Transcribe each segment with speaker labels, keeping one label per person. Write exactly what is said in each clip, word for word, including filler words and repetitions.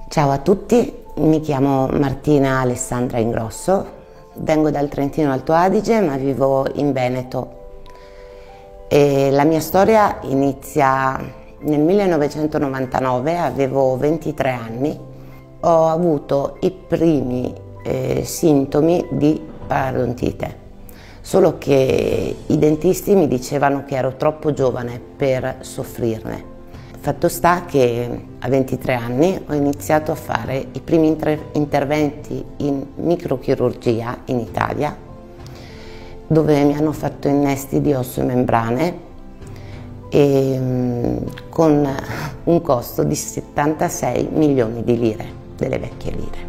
Speaker 1: Ciao a tutti, mi chiamo Martina Alessandra Ingrosso, vengo dal Trentino Alto Adige ma vivo in Veneto e la mia storia inizia nel millenovecentonovantanove, avevo ventitré anni, ho avuto i primi eh, sintomi di parodontite, solo che i dentisti mi dicevano che ero troppo giovane per soffrirne. Fatto sta che a ventitré anni ho iniziato a fare i primi interventi in microchirurgia in Italia, dove mi hanno fatto innesti di osso e membrane e, con un costo di settantasei milioni di lire, delle vecchie lire.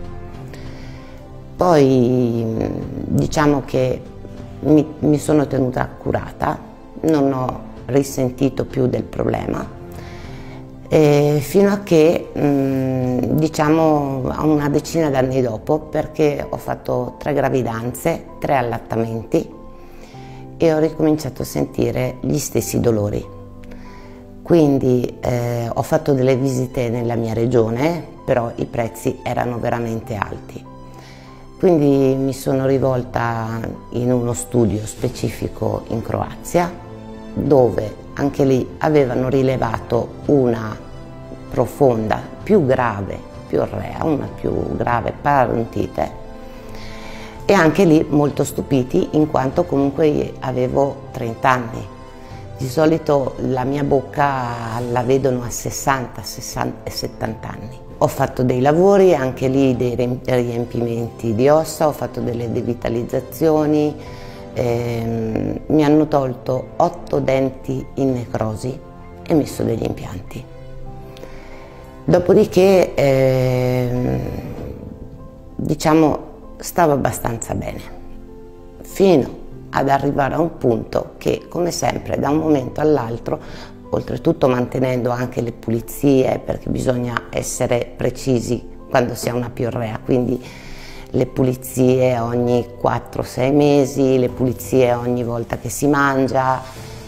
Speaker 1: Poi diciamo che mi, mi sono tenuta accurata, non ho risentito più del problema. Eh, fino a che, mh, diciamo, a una decina d'anni dopo, perché ho fatto tre gravidanze, tre allattamenti e ho ricominciato a sentire gli stessi dolori. Quindi eh, ho fatto delle visite nella mia regione, però i prezzi erano veramente alti. Quindi mi sono rivolta in uno studio specifico in Croazia, dove anche lì avevano rilevato una profonda, più grave, più orrea, una più grave parodontite, e anche lì molto stupiti in quanto comunque avevo trenta anni. Di solito la mia bocca la vedono a sessanta, sessanta e settanta anni. Ho fatto dei lavori, anche lì dei riempimenti di ossa, ho fatto delle devitalizzazioni, Eh, mi hanno tolto otto denti in necrosi e messo degli impianti. Dopodiché eh, diciamo stavo abbastanza bene, fino ad arrivare a un punto che, come sempre, da un momento all'altro, oltretutto mantenendo anche le pulizie, perché bisogna essere precisi quando si ha una piorrea, quindi le pulizie ogni quattro sei mesi, le pulizie ogni volta che si mangia.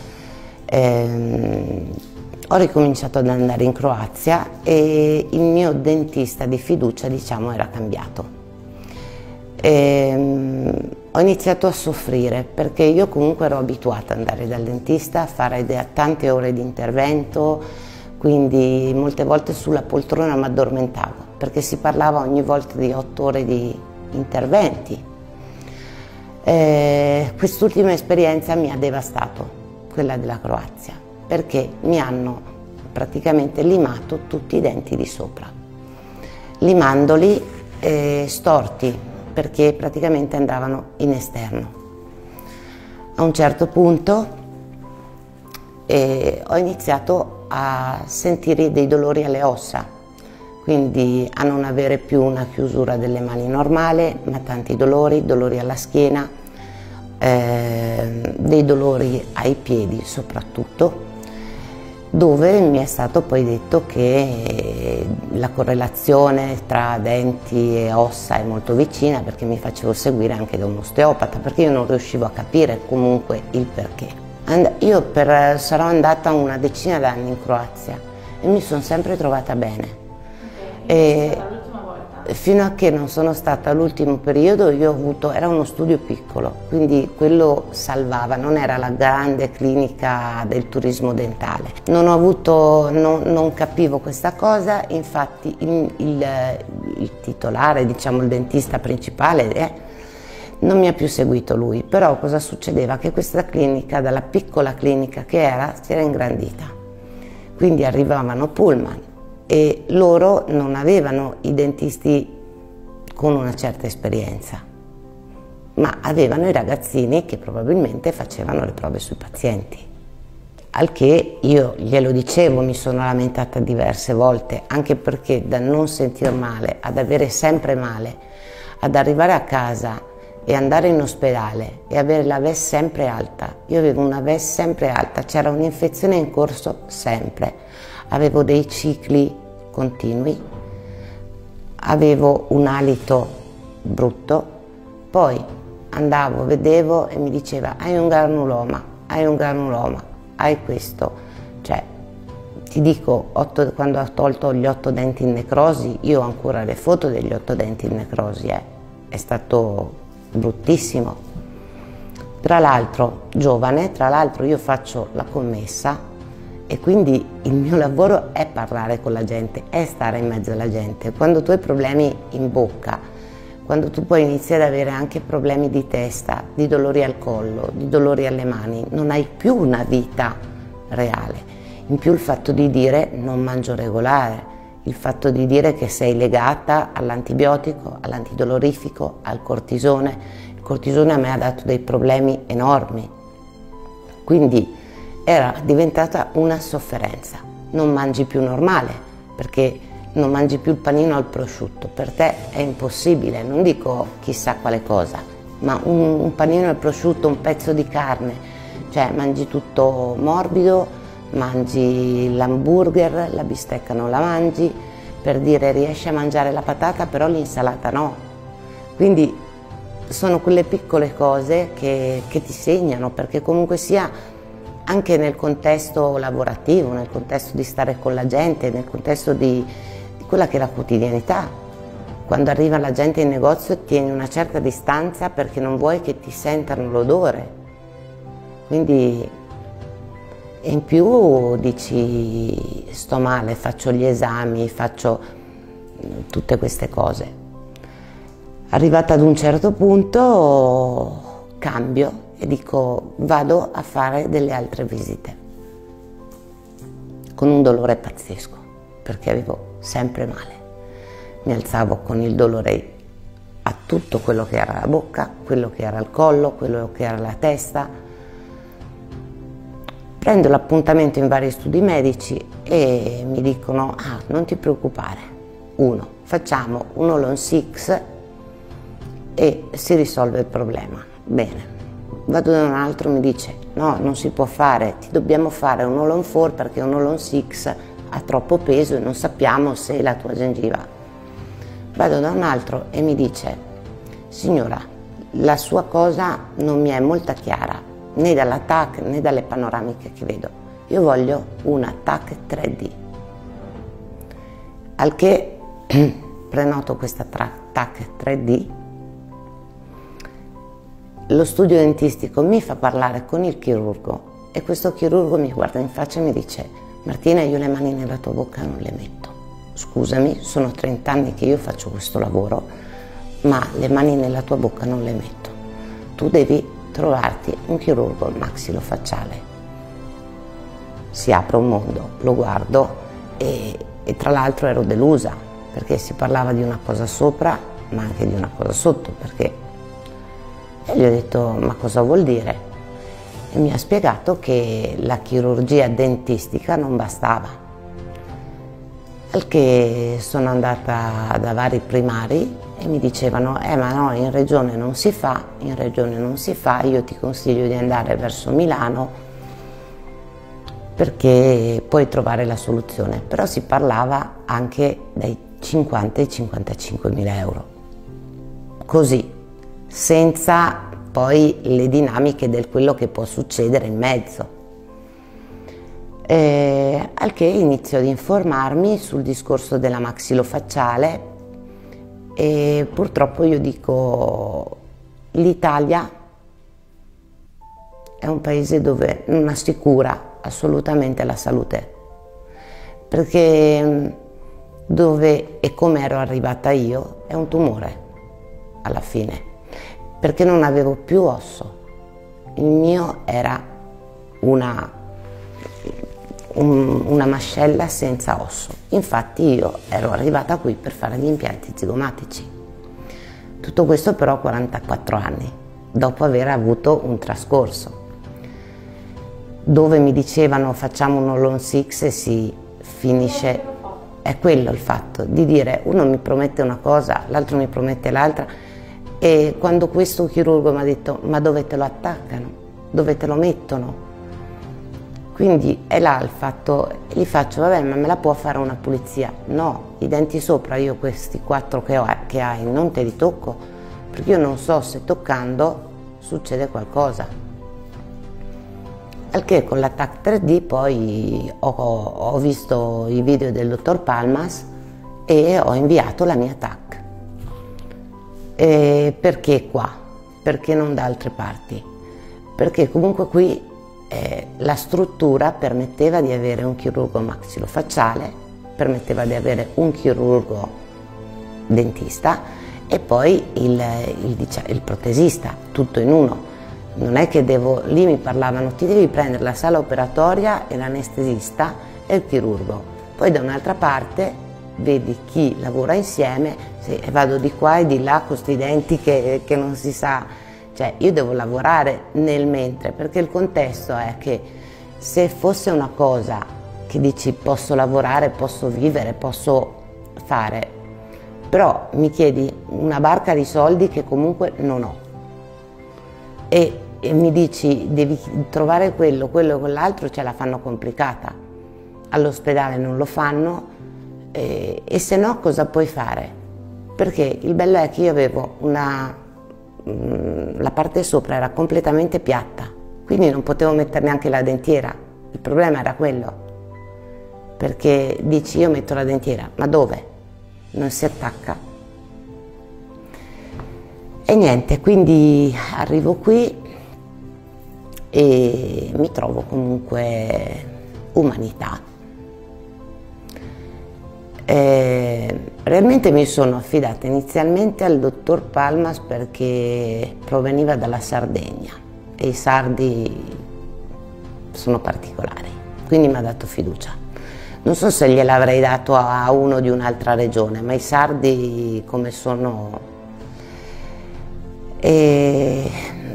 Speaker 1: Ehm, ho ricominciato ad andare in Croazia e il mio dentista di fiducia, diciamo, era cambiato. Ehm, ho iniziato a soffrire perché io comunque ero abituata ad andare dal dentista, a fare tante ore di intervento, quindi molte volte sulla poltrona mi addormentavo perché si parlava ogni volta di otto ore di interventi. Eh, quest'ultima esperienza mi ha devastato, quella della Croazia, perché mi hanno praticamente limato tutti i denti di sopra, limandoli eh, storti, perché praticamente andavano in esterno. A un certo punto eh, ho iniziato a sentire dei dolori alle ossa, quindi a non avere più una chiusura delle mani normale, ma tanti dolori, dolori alla schiena, eh, dei dolori ai piedi soprattutto, dove mi è stato poi detto che la correlazione tra denti e ossa è molto vicina, perché mi facevo seguire anche da un osteopata, perché io non riuscivo a capire comunque il perché. And- io per, sarò andata una decina d'anni in Croazia e mi sono sempre trovata bene. E fino a che non sono stata all'ultimo periodo, io ho avuto, era uno studio piccolo, quindi quello salvava, non era la grande clinica del turismo dentale. Non ho avuto, non, non capivo questa cosa, infatti il, il, il titolare, diciamo il dentista principale, eh, non mi ha più seguito lui, però cosa succedeva? Che questa clinica, dalla piccola clinica che era, si era ingrandita, quindi arrivavano pullman, e loro non avevano i dentisti con una certa esperienza, ma avevano i ragazzini che probabilmente facevano le prove sui pazienti. Al che io glielo dicevo, mi sono lamentata diverse volte, anche perché da non sentire male, ad avere sempre male, ad arrivare a casa e andare in ospedale e avere la V E S sempre alta. Io avevo una V E S sempre alta, c'era un'infezione in corso sempre, avevo dei cicli continui, avevo un alito brutto, poi andavo, vedevo e mi diceva hai un granuloma, hai un granuloma, hai questo, cioè ti dico, otto, quando ho tolto gli otto denti in necrosi, io ho ancora le foto degli otto denti in necrosi, eh. È stato bruttissimo. Tra l'altro, giovane, tra l'altro io faccio la commessa e quindi il mio lavoro è parlare con la gente, è stare in mezzo alla gente. Quando tu hai problemi in bocca, quando tu poi inizi ad avere anche problemi di testa, di dolori al collo, di dolori alle mani, non hai più una vita reale. In più il fatto di dire non mangio regolare, il fatto di dire che sei legata all'antibiotico, all'antidolorifico, al cortisone. Il cortisone a me ha dato dei problemi enormi, quindi era diventata una sofferenza. Non mangi più normale, perché non mangi più il panino al prosciutto, per te è impossibile, non dico chissà quale cosa, ma un, un panino al prosciutto, un pezzo di carne, cioè mangi tutto morbido, mangi l'hamburger, la bistecca non la mangi, per dire riesci a mangiare la patata però l'insalata no. Quindi sono quelle piccole cose che, che ti segnano, perché comunque sia anche nel contesto lavorativo, nel contesto di stare con la gente, nel contesto di, di quella che è la quotidianità. Quando arriva la gente in negozio tieni una certa distanza perché non vuoi che ti sentano l'odore. Quindi e in più dici sto male, faccio gli esami, faccio tutte queste cose. Arrivata ad un certo punto cambio e dico vado a fare delle altre visite con un dolore pazzesco perché avevo sempre male. Mi alzavo con il dolore a tutto quello che era la bocca, quello che era il collo, quello che era la testa. Prendo l'appuntamento in vari studi medici e mi dicono ah, non ti preoccupare, uno, facciamo un All-on Six e si risolve il problema. Bene, vado da un altro e mi dice no, non si può fare, ti dobbiamo fare un All-on Four perché un All-on Six ha troppo peso e non sappiamo se la tua gengiva. Vado da un altro e mi dice signora, la sua cosa non mi è molto chiara, né dalla T A C né dalle panoramiche che vedo, io voglio una T A C tre D. Al che prenoto questa T A C tre D, lo studio dentistico mi fa parlare con il chirurgo e questo chirurgo mi guarda in faccia e mi dice Martina, io le mani nella tua bocca non le metto, scusami, sono trenta anni che io faccio questo lavoro, ma le mani nella tua bocca non le metto, tu devi trovarti un chirurgo maxillofacciale. Si apre un mondo, lo guardo e, e tra l'altro ero delusa perché si parlava di una cosa sopra ma anche di una cosa sotto, perché e gli ho detto ma cosa vuol dire? E mi ha spiegato che la chirurgia dentistica non bastava, al che sono andata da vari primari e mi dicevano eh ma no, in regione non si fa, in regione non si fa, io ti consiglio di andare verso Milano perché puoi trovare la soluzione. Però si parlava anche dai cinquanta ai cinquantacinque mila euro, così, senza poi le dinamiche del quello che può succedere in mezzo. Eh, al che inizio ad informarmi sul discorso della maxillofacciale e purtroppo io dico l'Italia è un paese dove non assicura assolutamente la salute, perché dove e come ero arrivata io è un tumore alla fine, perché non avevo più osso, il mio era una Un, una mascella senza osso. Infatti io ero arrivata qui per fare gli impianti zigomatici. Tutto questo però a quarantaquattro anni, dopo aver avuto un trascorso dove mi dicevano facciamo un All-on Six e si finisce. È quello il fatto di dire uno mi promette una cosa, l'altro mi promette l'altra, e quando questo chirurgo mi ha detto ma dove te lo attaccano, dove te lo mettono? Quindi è là il fatto, gli faccio, vabbè, ma me la può fare una pulizia? No, i denti sopra, io questi quattro che, ho, che hai non te li tocco, perché io non so se toccando succede qualcosa. Al che con la T A C tre D poi ho, ho visto i video del dottor Palmas e ho inviato la mia T A C. E perché qua? Perché non da altre parti? Perché comunque qui eh, la struttura permetteva di avere un chirurgo maxillofacciale, permetteva di avere un chirurgo dentista e poi il, il, diciamo, il protesista, tutto in uno. Non è che devo, lì mi parlavano, ti devi prendere la sala operatoria e l'anestesista e il chirurgo. Poi da un'altra parte vedi chi lavora insieme, se vado di qua e di là con questi denti che, che non si sa, cioè io devo lavorare nel mentre, perché il contesto è che se fosse una cosa che dici posso lavorare, posso vivere, posso fare, però mi chiedi una barca di soldi che comunque non ho. E, e mi dici devi trovare quello, quello e quell'altro, ce la fanno complicata. All'ospedale non lo fanno e, e se no cosa puoi fare? Perché il bello è che io avevo una, mh, la parte sopra era completamente piatta, quindi non potevo mettere neanche la dentiera. Il problema era quello, perché dici io metto la dentiera, ma dove? Non si attacca. E niente, quindi arrivo qui e mi trovo comunque umanità. E realmente mi sono affidata inizialmente al dottor Palmas perché proveniva dalla Sardegna e i sardi sono particolari, quindi mi ha dato fiducia. Non so se gliel'avrei dato a uno di un'altra regione, ma i sardi come sono... E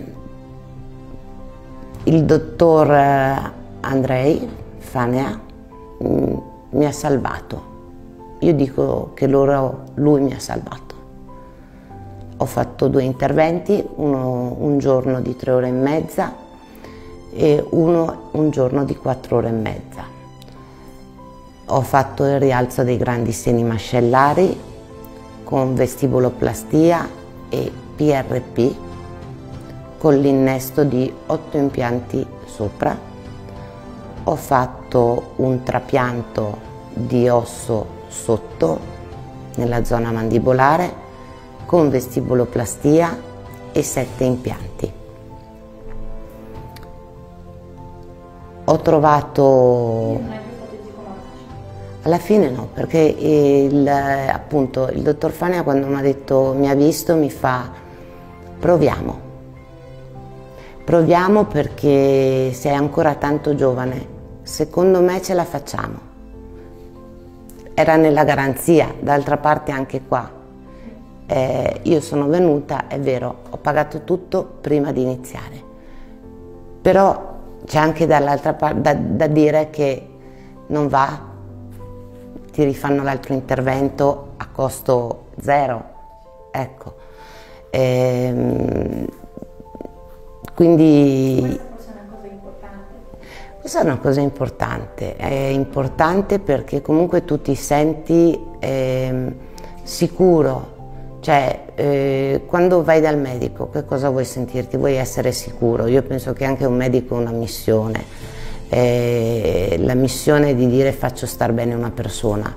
Speaker 1: il dottor Andrei Fanea mi ha salvato. Io dico che loro, lui mi ha salvato. Ho fatto due interventi, uno un giorno di tre ore e mezza e uno un giorno di quattro ore e mezza. Ho fatto il rialzo dei grandi seni mascellari con vestibuloplastia e P R P con l'innesto di otto impianti sopra. Ho fatto un trapianto di osso sotto nella zona mandibolare con vestibuloplastia e sette impianti. Ho trovato... Alla fine no, perché il, appunto il dottor Fanea quando mi ha detto, mi ha visto, mi fa proviamo, proviamo perché sei ancora tanto giovane, secondo me ce la facciamo. Era nella garanzia, d'altra parte anche qua. Eh, io sono venuta, è vero, ho pagato tutto prima di iniziare, però c'è anche dall'altra parte da, da dire che non va, ti rifanno l'altro intervento a costo zero, ecco. Ehm, quindi
Speaker 2: questa è una cosa importante.
Speaker 1: Questa è una cosa importante, è importante perché comunque tu ti senti eh, sicuro, cioè eh, quando vai dal medico che cosa vuoi sentirti? Vuoi essere sicuro, io penso che anche un medico ha una missione. Eh, la missione di dire faccio star bene una persona.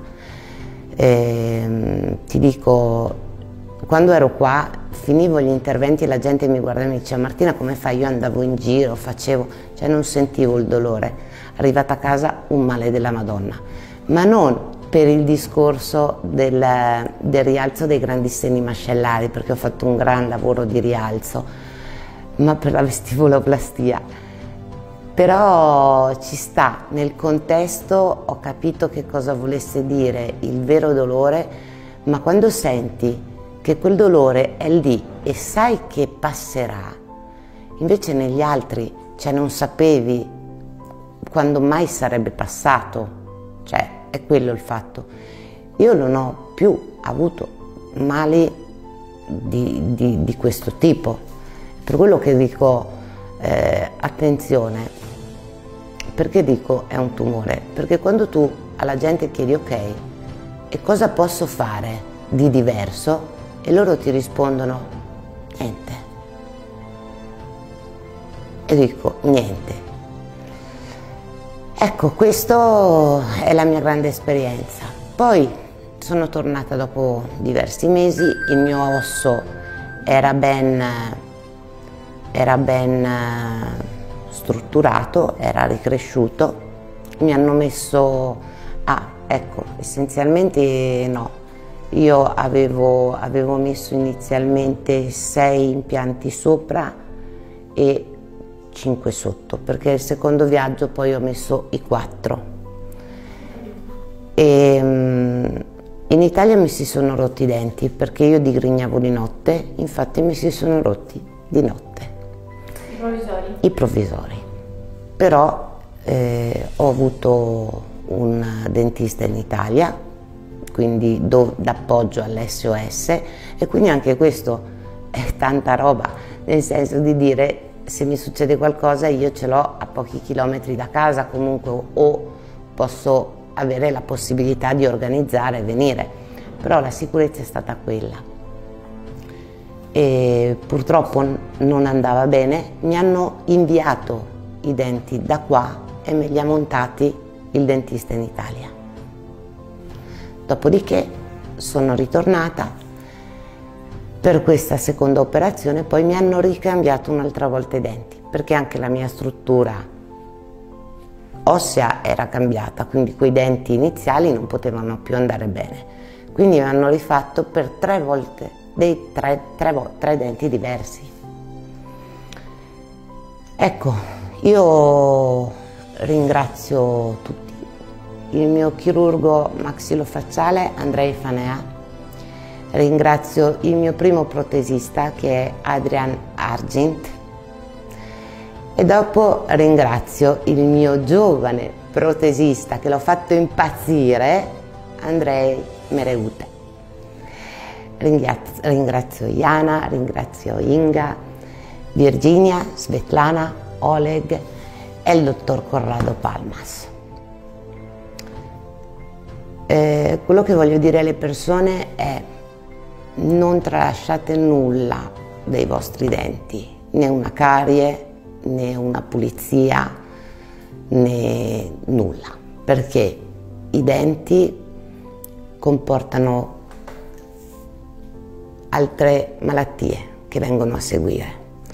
Speaker 1: Eh, ti dico, quando ero qua finivo gli interventi e la gente mi guardava e mi diceva Martina come fai? Io andavo in giro, facevo, cioè non sentivo il dolore. Arrivata a casa un male della Madonna, ma non per il discorso del, del rialzo dei grandi seni mascellari, perché ho fatto un gran lavoro di rialzo, ma per la vestibuloplastia. Però ci sta, nel contesto ho capito che cosa volesse dire il vero dolore, ma quando senti che quel dolore è lì e sai che passerà, invece negli altri, cioè non sapevi quando mai sarebbe passato, cioè è quello il fatto. Io non ho più avuto mali di, di, di questo tipo, per quello che dico eh, attenzione. Perché dico è un tumore? Perché quando tu alla gente chiedi ok, e cosa posso fare di diverso? E loro ti rispondono niente. E dico niente. Ecco, questa è la mia grande esperienza. Poi sono tornata dopo diversi mesi, il mio osso era ben, era ben strutturato, era ricresciuto, mi hanno messo, ah ecco, essenzialmente no, io avevo, avevo messo inizialmente sei impianti sopra e cinque sotto, perché il secondo viaggio poi ho messo i quattro. E, in Italia mi si sono rotti i denti perché io digrignavo di notte, infatti mi si sono rotti di notte.
Speaker 2: I provvisori?
Speaker 1: I provvisori. Però eh, ho avuto un dentista in Italia, quindi d'appoggio all'esse o esse, e quindi anche questo è tanta roba, nel senso di dire se mi succede qualcosa io ce l'ho a pochi chilometri da casa comunque, o posso avere la possibilità di organizzare e venire, però la sicurezza è stata quella. E purtroppo non andava bene, mi hanno inviato i denti da qua e me li ha montati il dentista in Italia. Dopodiché sono ritornata per questa seconda operazione, poi mi hanno ricambiato un'altra volta i denti, perché anche la mia struttura ossea era cambiata, quindi quei denti iniziali non potevano più andare bene. Quindi mi hanno rifatto per tre volte dei tre, tre, tre denti diversi. Ecco, io ringrazio tutti, il mio chirurgo maxillofacciale Andrei Fanea, ringrazio il mio primo protesista che è Adrian Argint, e dopo ringrazio il mio giovane protesista che l'ho fatto impazzire, Andrei Mereute. Ringrazio, ringrazio Jana, ringrazio Inga, Virginia, Svetlana, Oleg e il dottor Corrado Palmas. Eh, quello che voglio dire alle persone è: non tralasciate nulla dei vostri denti, né una carie, né una pulizia, né nulla, perché i denti comportano altre malattie che vengono a seguire,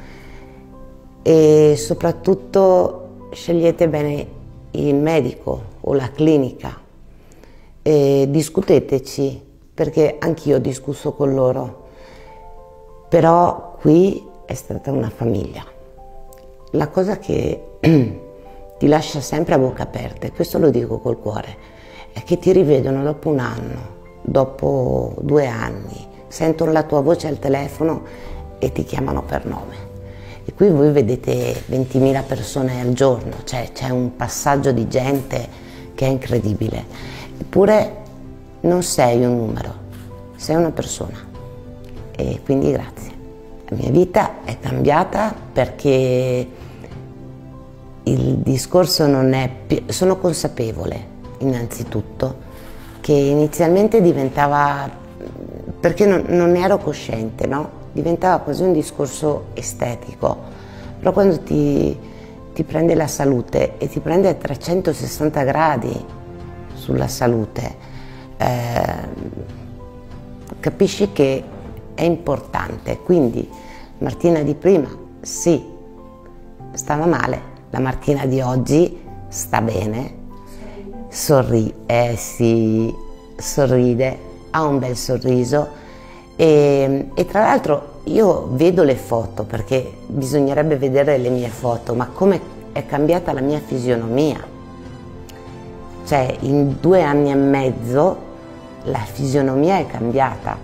Speaker 1: e soprattutto scegliete bene il medico o la clinica e discuteteci, perché anch'io ho discusso con loro, però qui è stata una famiglia. La cosa che ti lascia sempre a bocca aperta, e questo lo dico col cuore, è che ti rivedono dopo un anno, dopo due anni, sentono la tua voce al telefono e ti chiamano per nome. E qui voi vedete ventimila persone al giorno, cioè c'è un passaggio di gente che è incredibile. Eppure non sei un numero, sei una persona, e quindi grazie. La mia vita è cambiata perché il discorso non è più... Sono consapevole, innanzitutto, che inizialmente diventava, perché non, non ne ero cosciente, no? Diventava quasi un discorso estetico, però quando ti, ti prende la salute e ti prende a trecentosessanta gradi sulla salute, eh, capisci che è importante. Quindi Martina di prima sì, stava male, la Martina di oggi sta bene, sorride, eh sì, sorride, ha un bel sorriso, e, e tra l'altro io vedo le foto, perché bisognerebbe vedere le mie foto, ma come è cambiata la mia fisionomia. Cioè in due anni e mezzo la fisionomia è cambiata.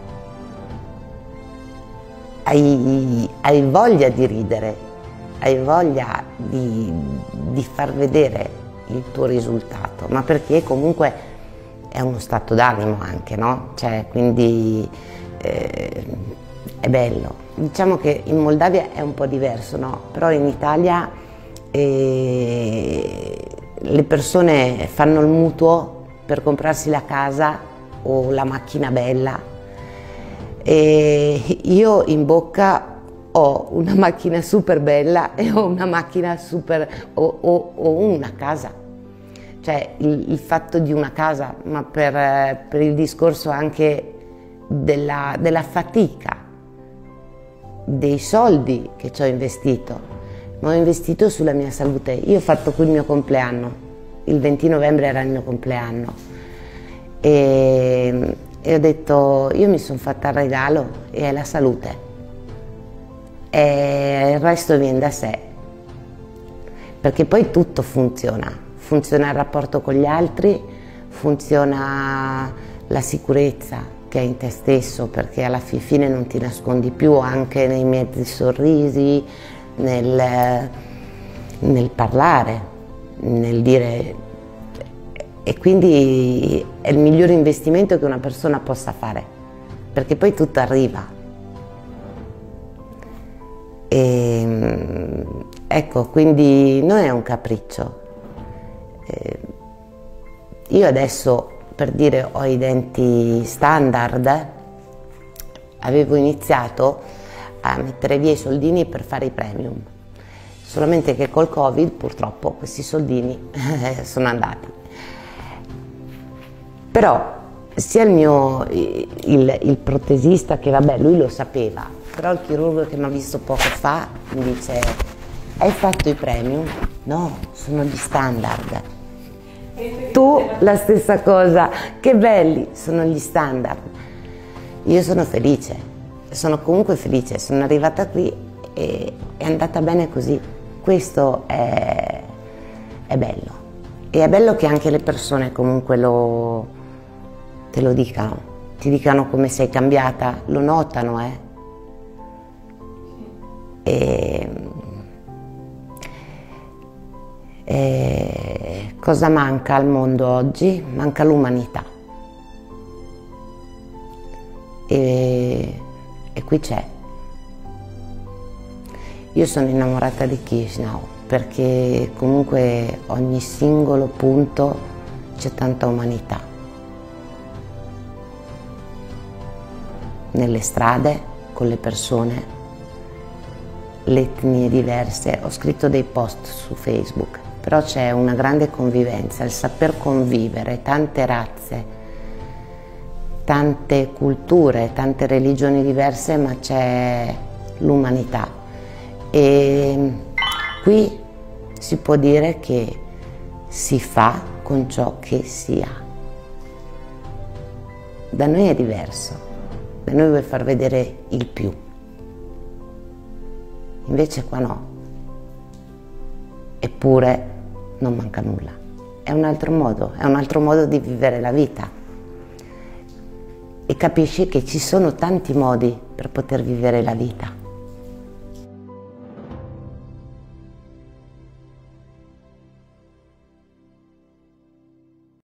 Speaker 1: Hai, hai voglia di ridere, hai voglia di, di far vedere il tuo risultato, ma perché comunque è uno stato d'animo anche, no? Cioè, quindi eh, è bello. Diciamo che in Moldavia è un po' diverso, no? Però in Italia eh, le persone fanno il mutuo per comprarsi la casa o la macchina bella, e io in bocca ho una macchina super bella e ho una macchina super, o, o, o una casa. cioè il, il fatto di una casa, ma per, per il discorso anche della, della fatica, dei soldi che ci ho investito, ma ho investito sulla mia salute. Io ho fatto qui il mio compleanno, il venti novembre era il mio compleanno e, e ho detto, io mi sono fatta il regalo e è la salute e il resto viene da sé, perché poi tutto funziona, funziona il rapporto con gli altri, funziona la sicurezza che è in te stesso, perché alla fine non ti nascondi più, anche nei mezzi sorrisi, nel, nel parlare, nel dire, e quindi è il miglior investimento che una persona possa fare, perché poi tutto arriva. E, ecco, quindi non è un capriccio. Eh, io adesso, per dire, ho i denti standard, avevo iniziato a mettere via i soldini per fare i premium, solamente che col Covid purtroppo questi soldini sono andati. Però sia il mio il, il protesista, che vabbè lui lo sapeva, però il chirurgo che mi ha visto poco fa mi dice: hai fatto i premium? No, sono gli standard. Tu la stessa cosa, che belli, sono gli standard. Io sono felice, sono comunque felice, sono arrivata qui e è andata bene così. Questo è, è bello. E è bello che anche le persone comunque lo, te lo dicano, ti dicano come sei cambiata, lo notano, eh. E, e cosa manca al mondo oggi? Manca l'umanità. E, e qui c'è. Io sono innamorata di Chișinău perché comunque ogni singolo punto c'è tanta umanità. Nelle strade, con le persone, le etnie diverse. Ho scritto dei post su Facebook, però c'è una grande convivenza, il saper convivere, tante razze, tante culture, tante religioni diverse, ma c'è l'umanità. E qui si può dire che si fa con ciò che si ha. Da noi è diverso, da noi vuoi far vedere il più, invece qua no, eppure non manca nulla. È un altro modo, è un altro modo di vivere la vita e capisci che ci sono tanti modi per poter vivere la vita.